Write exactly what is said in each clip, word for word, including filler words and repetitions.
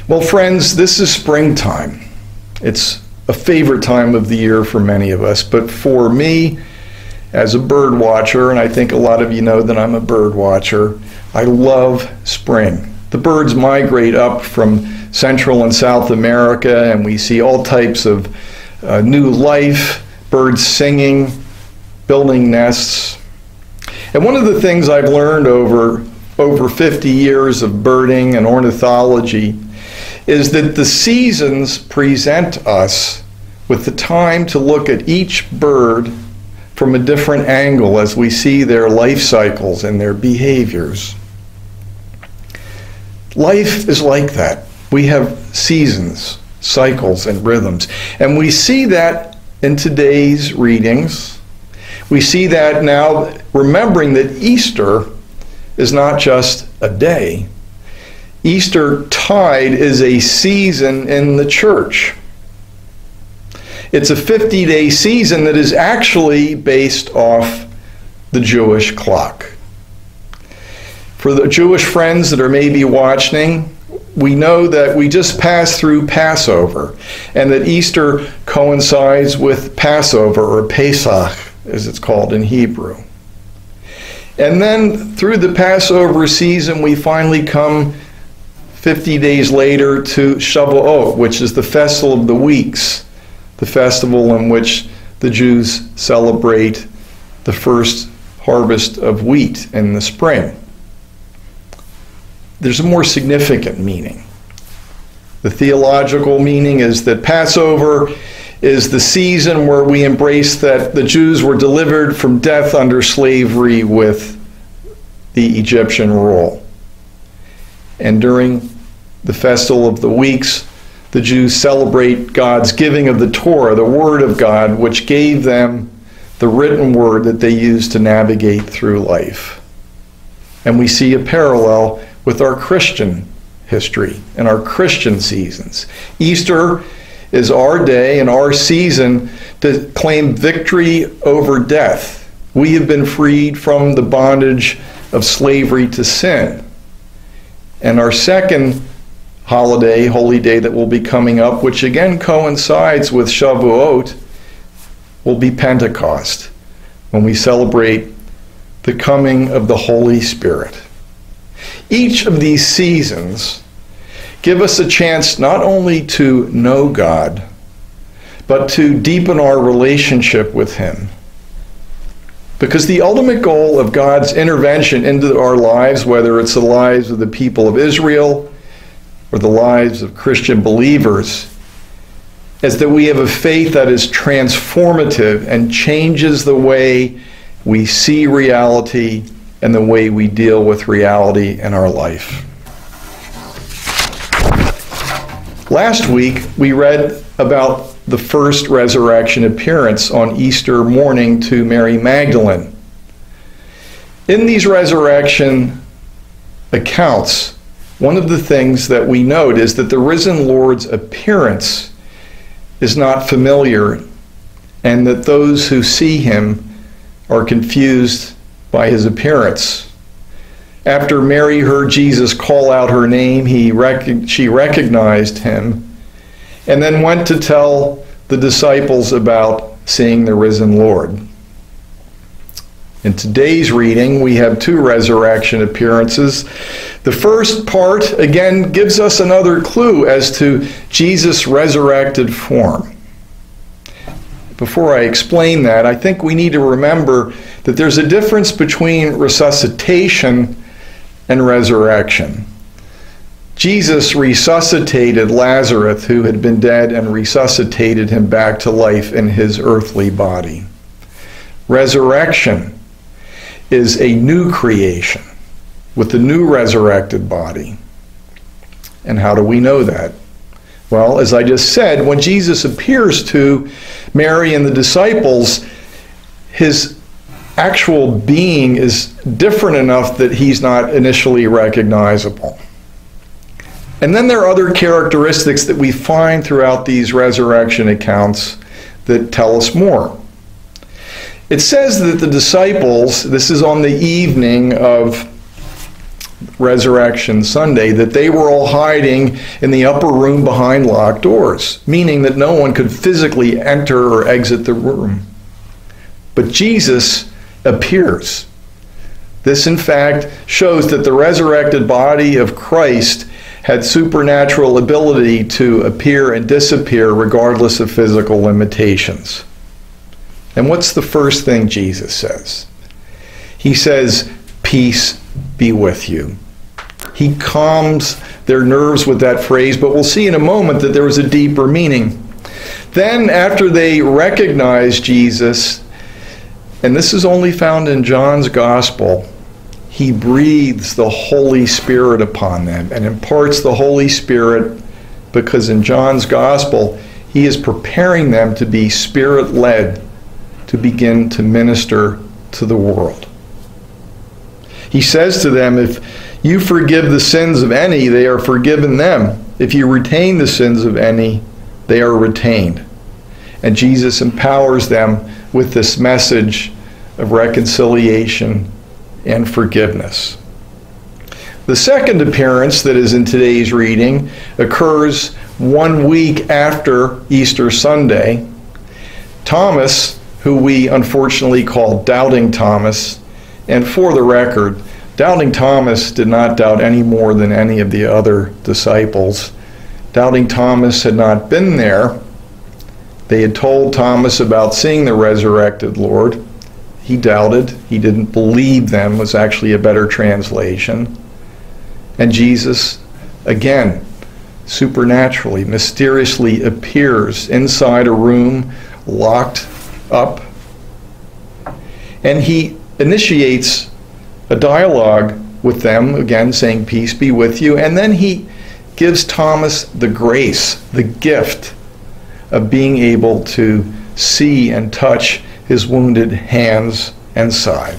Well, friends, this is springtime. It's a favorite time of the year for many of us, but for me, as a bird watcher, and I think a lot of you know that I'm a bird watcher, I love spring. The birds migrate up from Central and South America, and we see all types of uh, new life, birds singing, building nests. And one of the things I've learned over, over fifty years of birding and ornithology is that the seasons present us with the time to look at each bird from a different angle as we see their life cycles and their behaviors. Life is like that. We have seasons, cycles, and rhythms. And we see that in today's readings. We see that now, remembering that Easter is not just a day. Eastertide is a season in the church. It's a fifty-day season that is actually based off the Jewish clock. For the Jewish friends that are maybe watching, we know that we just passed through Passover, and that Easter coincides with Passover, or Pesach, as it's called in Hebrew. And then through the Passover season, we finally come fifty days later to Shavuot, which is the Festival of the Weeks, the festival in which the Jews celebrate the first harvest of wheat in the spring. There's a more significant meaning. The theological meaning is that Passover is the season where we embrace that the Jews were delivered from death under slavery with the Egyptian rule. And during the Festival of the Weeks, the Jews celebrate God's giving of the Torah, the Word of God, which gave them the written word that they used to navigate through life. And we see a parallel with our Christian history and our Christian seasons. Easter is our day and our season to claim victory over death. We have been freed from the bondage of slavery to sin. And our second holiday, holy day that will be coming up, which again coincides with Shavuot, will be Pentecost, when we celebrate the coming of the Holy Spirit. Each of these seasons give us a chance not only to know God, but to deepen our relationship with Him. Because the ultimate goal of God's intervention into our lives, whether it's the lives of the people of Israel or the lives of Christian believers, is that we have a faith that is transformative and changes the way we see reality and the way we deal with reality in our life. Last week, we read about the first resurrection appearance on Easter morning to Mary Magdalene. In these resurrection accounts, one of the things that we note is that the risen Lord's appearance is not familiar, and that those who see him are confused by his appearance. After Mary heard Jesus call out her name, he rec- she recognized him, and then went to tell the disciples about seeing the risen Lord. In today's reading, we have two resurrection appearances. The first part, again, gives us another clue as to Jesus' resurrected form. Before I explain that, I think we need to remember that there's a difference between resuscitation and resurrection. Jesus resuscitated Lazarus, who had been dead, and resuscitated him back to life in his earthly body. Resurrection is a new creation with a new resurrected body. And how do we know that? Well, as I just said, when Jesus appears to Mary and the disciples, his actual being is different enough that he's not initially recognizable. And then there are other characteristics that we find throughout these resurrection accounts that tell us more. It says that the disciples, this is on the evening of Resurrection Sunday, that they were all hiding in the upper room behind locked doors, meaning that no one could physically enter or exit the room. But Jesus appears. This, in fact, shows that the resurrected body of Christ had supernatural ability to appear and disappear regardless of physical limitations. And what's the first thing Jesus says? He says, "Peace be with you." He calms their nerves with that phrase, but we'll see in a moment that there was a deeper meaning. Then, after they recognize Jesus, and this is only found in John's Gospel, he breathes the Holy Spirit upon them and imparts the Holy Spirit, because in John's Gospel, he is preparing them to be Spirit-led to begin to minister to the world. He says to them, if you forgive the sins of any, they are forgiven them. If you retain the sins of any, they are retained. And Jesus empowers them with this message of reconciliation and forgiveness. The second appearance that is in today's reading occurs one week after Easter Sunday. Thomas, who we unfortunately call Doubting Thomas, and for the record, Doubting Thomas did not doubt any more than any of the other disciples. Doubting Thomas had not been there. They had told Thomas about seeing the resurrected Lord. He doubted. He didn't believe them, was actually a better translation. And Jesus, again, supernaturally, mysteriously appears inside a room locked up. And he initiates a dialogue with them, again saying, "Peace be with you." And then he gives Thomas the grace, the gift of being able to see and touch his wounded hands and side.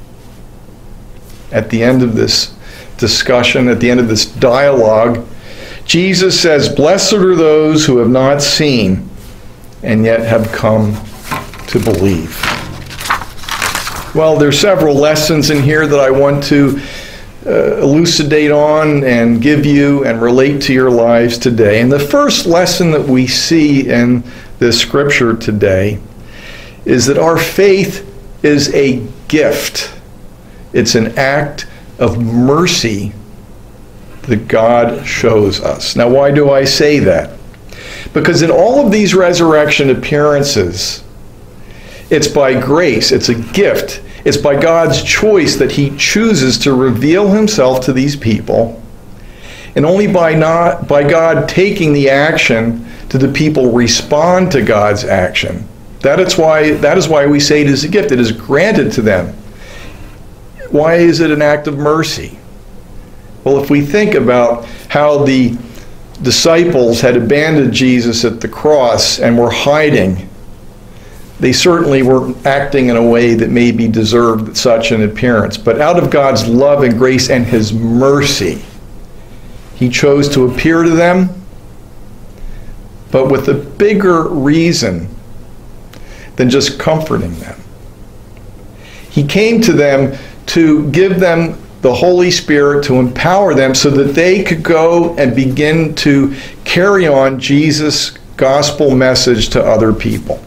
At the end of this discussion, at the end of this dialogue, Jesus says, "Blessed are those who have not seen and yet have come to believe." Well, there's several lessons in here that I want to uh, elucidate on and give you and relate to your lives today. And the first lesson that we see in this scripture today is that our faith is a gift. It's an act of mercy that God shows us. Now, why do I say that? Because in all of these resurrection appearances, it's by grace, it's a gift. It's by God's choice that he chooses to reveal himself to these people. And only by not by God taking the action do the people respond to God's action. That is why that is why we say it is a gift. It is granted to them. Why is it an act of mercy? Well, if we think about how the disciples had abandoned Jesus at the cross and were hiding, they certainly were acting in a way that maybe deserved such an appearance. But out of God's love and grace and his mercy, he chose to appear to them, but with a bigger reason than just comforting them. He came to them to give them the Holy Spirit, to empower them so that they could go and begin to carry on Jesus' gospel message to other people.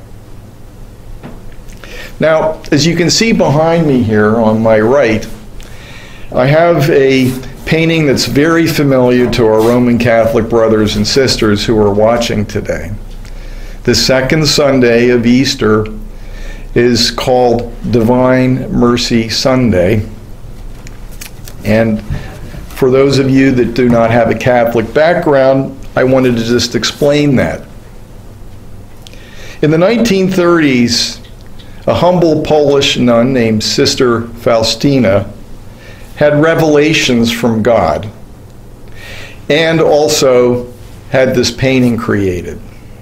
Now, as you can see behind me here on my right, I have a painting that's very familiar to our Roman Catholic brothers and sisters who are watching today. The second Sunday of Easter is called Divine Mercy Sunday. And for those of you that do not have a Catholic background, I wanted to just explain that. In the nineteen thirties, a humble Polish nun named Sister Faustina had revelations from God and also had this painting created.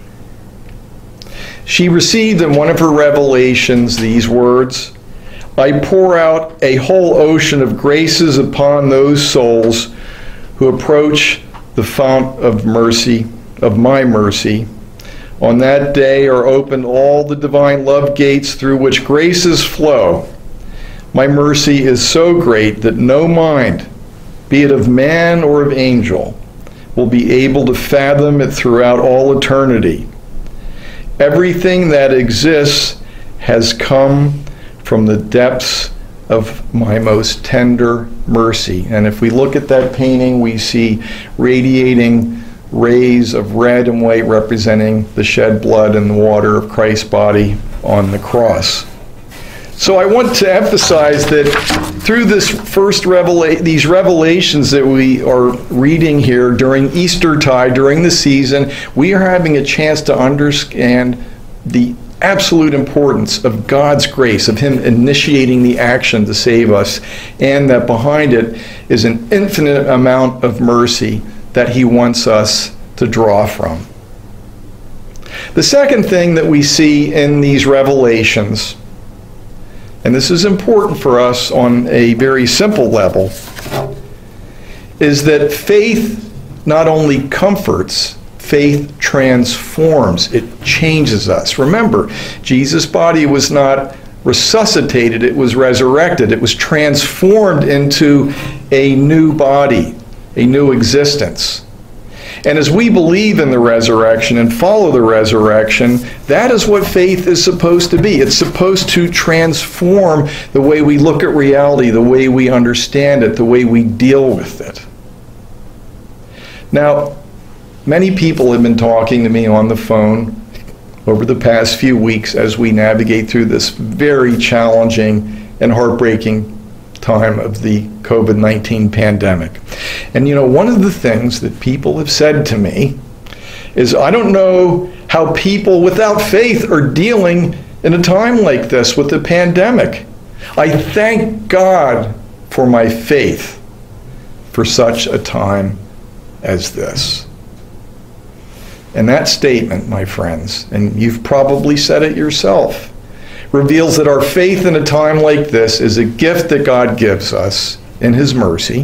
She received in one of her revelations these words, "I pour out a whole ocean of graces upon those souls who approach the fount of mercy, of my mercy. On that day are opened all the divine love gates through which graces flow. My mercy is so great that no mind be it of man or of angel, will be able to fathom it throughout all eternity. Everything that exists has come from the depths of my most tender mercy. And if we look at that painting, we see radiating rays of red and white representing the shed blood and the water of Christ's body on the cross. So I want to emphasize that through this first revela- these revelations that we are reading here during Eastertide, during the season, we are having a chance to understand the absolute importance of God's grace, of Him initiating the action to save us, and that behind it is an infinite amount of mercy that He wants us to draw from. The second thing that we see in these revelations, and this is important for us on a very simple level, is that faith not only comforts, faith transforms. It changes us. Remember, Jesus' body was not resuscitated, it was resurrected. It was transformed into a new body, a new existence. And as we believe in the resurrection and follow the resurrection, that is what faith is supposed to be. It's supposed to transform the way we look at reality, the way we understand it, the way we deal with it. Now, many people have been talking to me on the phone over the past few weeks as we navigate through this very challenging and heartbreaking time of the COVID nineteen pandemic. And you know, one of the things that people have said to me is, I don't know how people without faith are dealing in a time like this with the pandemic. I thank God for my faith for such a time as this. And that statement, my friends, and you've probably said it yourself, reveals that our faith in a time like this is a gift that God gives us in His mercy,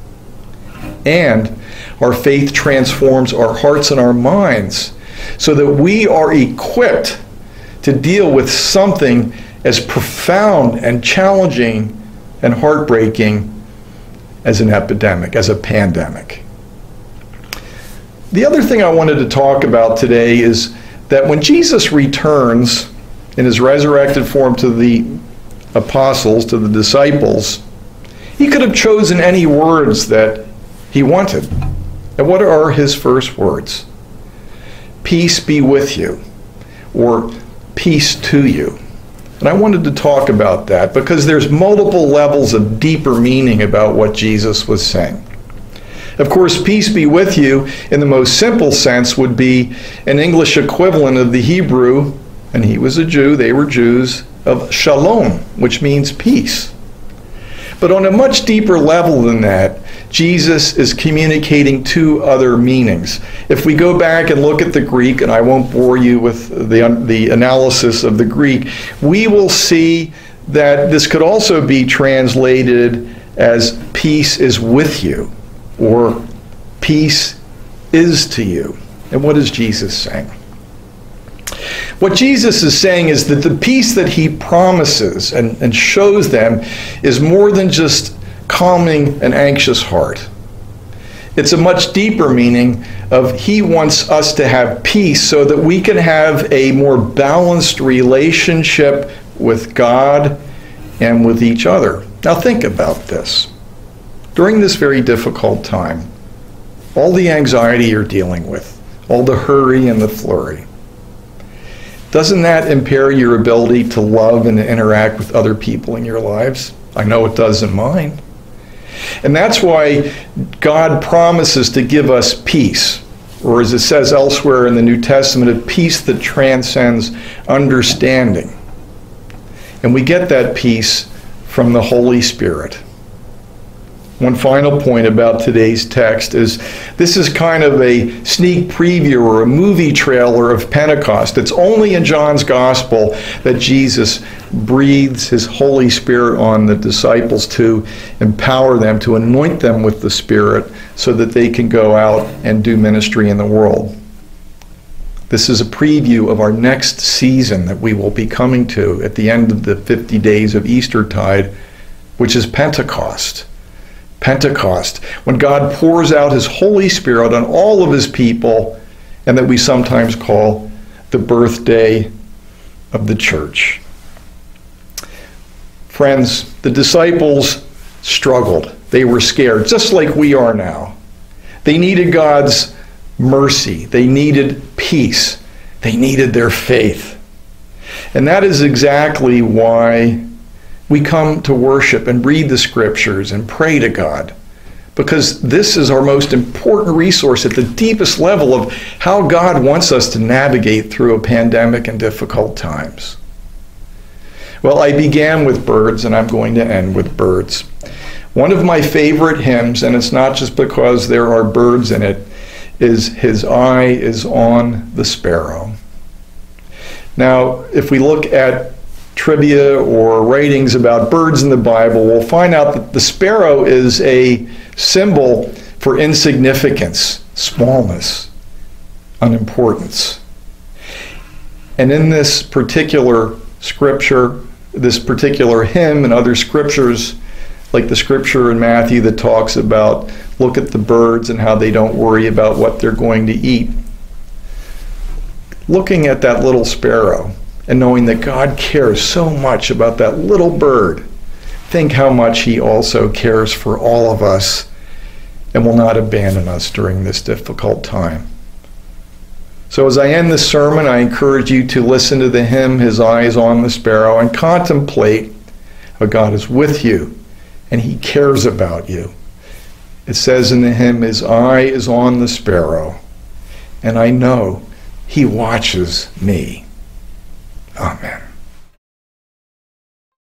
and our faith transforms our hearts and our minds so that we are equipped to deal with something as profound and challenging and heartbreaking as an epidemic, as a pandemic. The other thing I wanted to talk about today is that when Jesus returns in His resurrected form to the apostles, to the disciples, He could have chosen any words that He wanted. And what are His first words? Peace be with you, or peace to you. And I wanted to talk about that because there's multiple levels of deeper meaning about what Jesus was saying. Of course, peace be with you in the most simple sense would be an English equivalent of the Hebrew, and he was a Jew, they were Jews, of shalom, which means peace. But on a much deeper level than that, Jesus is communicating two other meanings. If we go back and look at the Greek, and I won't bore you with the, the analysis of the Greek, we will see that this could also be translated as peace is with you, or peace is to you. And what is Jesus saying? What Jesus is saying is that the peace that He promises and, and shows them is more than just calming an anxious heart. It's a much deeper meaning of He wants us to have peace so that we can have a more balanced relationship with God and with each other. Now think about this. During this very difficult time, all the anxiety you're dealing with, all the hurry and the flurry, doesn't that impair your ability to love and interact with other people in your lives? I know it does in mine. And that's why God promises to give us peace, or as it says elsewhere in the New Testament, a peace that transcends understanding. And we get that peace from the Holy Spirit. One final point about today's text is this is kind of a sneak preview or a movie trailer of Pentecost. It's only in John's Gospel that Jesus breathes His Holy Spirit on the disciples to empower them, to anoint them with the Spirit so that they can go out and do ministry in the world. This is a preview of our next season that we will be coming to at the end of the fifty days of Eastertide, which is Pentecost. Pentecost, when God pours out his Holy Spirit on all of his people, and that we sometimes call the birthday of the church. Friends, the disciples struggled. They were scared, just like we are now. They needed God's mercy. They needed peace. They needed their faith. And that is exactly why we come to worship and read the scriptures and pray to God, because this is our most important resource at the deepest level of how God wants us to navigate through a pandemic and difficult times. Well, I began with birds, and I'm going to end with birds. One of my favorite hymns, and it's not just because there are birds in it, is "His eye is on the sparrow." Now, if we look at trivia or writings about birds in the Bible, we'll find out that the sparrow is a symbol for insignificance, smallness, unimportance. And in this particular scripture, this particular hymn and other scriptures, like the scripture in Matthew that talks about, look at the birds and how they don't worry about what they're going to eat. Looking at that little sparrow and knowing that God cares so much about that little bird, think how much he also cares for all of us and will not abandon us during this difficult time. So as I end this sermon, I encourage you to listen to the hymn, "His Eye is on the Sparrow," and contemplate how God is with you and he cares about you. It says in the hymn, "His eye is on the sparrow, and I know he watches me." Amen.